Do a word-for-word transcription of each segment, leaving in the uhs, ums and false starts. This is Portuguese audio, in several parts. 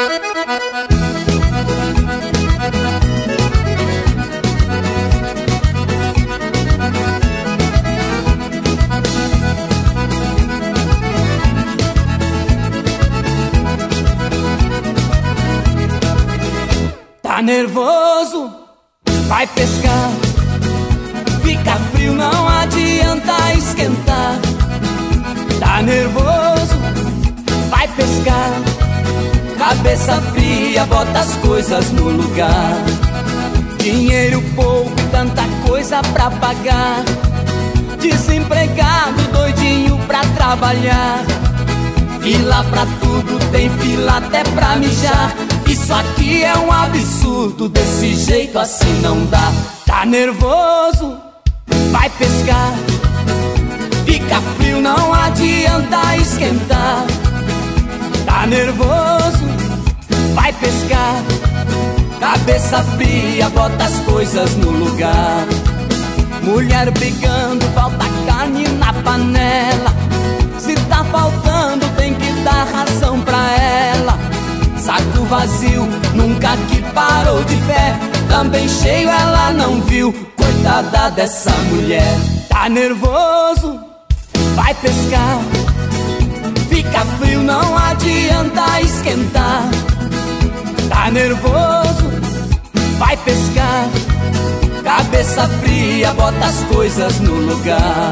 Tá nervoso? Vai pescar. Fica frio, não adianta esquentar. Tá nervoso? Vai pescar. Cabeça fria, bota as coisas no lugar. Dinheiro pouco, tanta coisa pra pagar. Desempregado, doidinho pra trabalhar. Fila pra tudo, tem fila até pra mijar. Isso aqui é um absurdo, desse jeito assim não dá. Tá nervoso? Vai pescar. Fica frio, não adianta esquentar. Tá nervoso? Vai pescar. Cabeça fria, bota as coisas no lugar. Mulher brigando, falta carne na panela. Se tá faltando, tem que dar razão pra ela. Saco vazio, nunca que parou de pé. Também cheio ela não viu, coitada dessa mulher. Tá nervoso? Vai pescar. Fica frio, não adianta esquentar. Tá nervoso? Vai pescar. Cabeça fria, bota as coisas no lugar.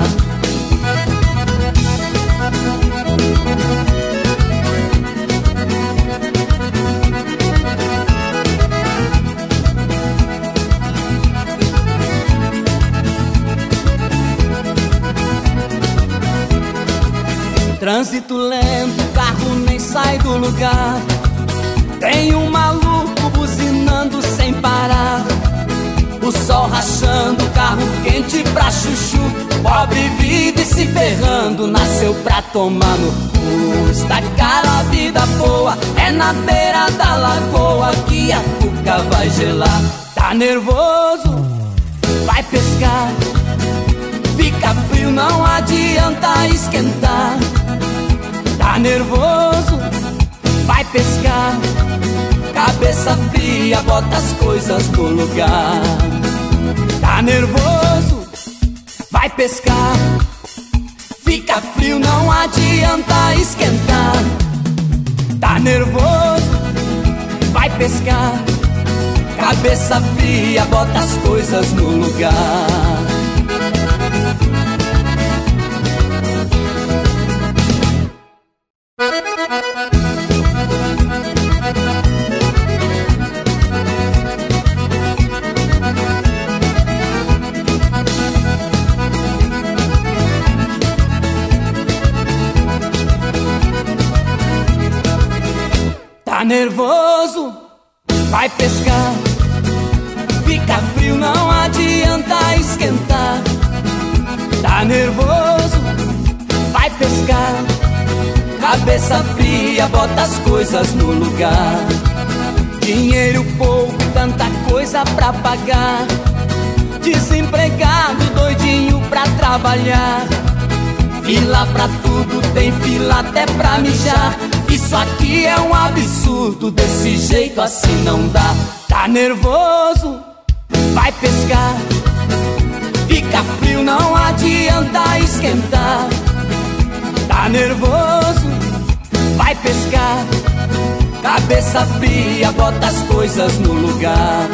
Trânsito lento, o carro nem sai do lugar. Tem um maluco buzinando sem parar. O sol rachando, carro quente pra chuchu. Pobre vida e se ferrando, nasceu pra tomar no cu. Está cara a vida boa, é na beira da lagoa que a cuca vai gelar. Tá nervoso? Vai pescar. Fica frio, não adianta esquentar. Tá nervoso? Vai pescar. Cabeça fria, bota as coisas no lugar. Tá nervoso? Vai pescar. Fica frio, não adianta esquentar. Tá nervoso? Vai pescar. Cabeça fria, bota as coisas no lugar. Tá nervoso? Vai pescar. Fica frio, não adianta esquentar. Tá nervoso? Vai pescar. Cabeça fria, bota as coisas no lugar. Dinheiro pouco, tanta coisa pra pagar. Desempregado, doidinho pra trabalhar. Fila pra tudo, tem fila até pra mijar. Isso aqui é um absurdo, desse jeito assim não dá. Tá nervoso? Vai pescar. Fica frio, não adianta esquentar. Tá nervoso? Vai pescar. Cabeça fria, bota as coisas no lugar.